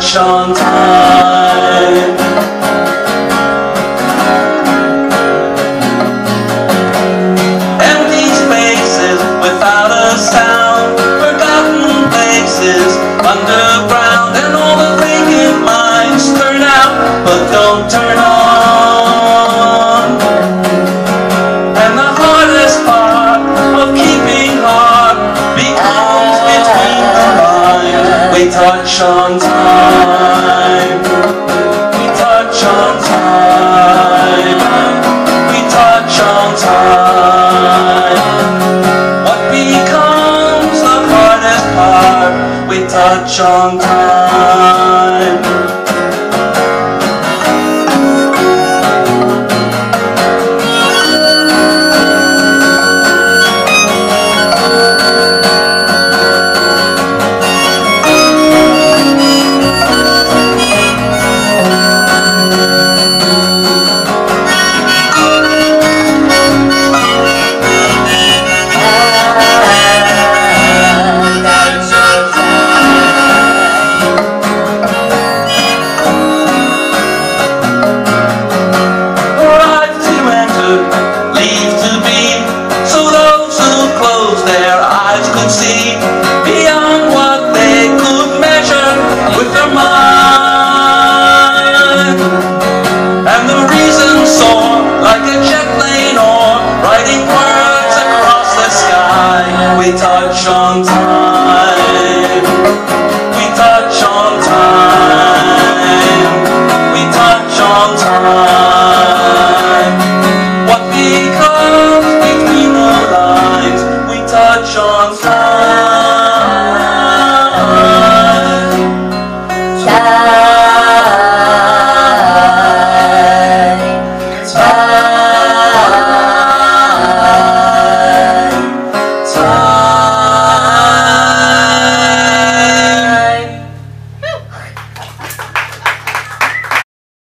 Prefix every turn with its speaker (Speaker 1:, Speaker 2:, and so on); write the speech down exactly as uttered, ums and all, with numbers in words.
Speaker 1: touch on time. Empty spaces without a sound, forgotten places underground, and all the vacant minds turn out but don't turn on. And the hardest part of keeping heart becomes between the lines. We touch on time. We touch on time. We touch on time. What becomes the hardest part? We touch on time.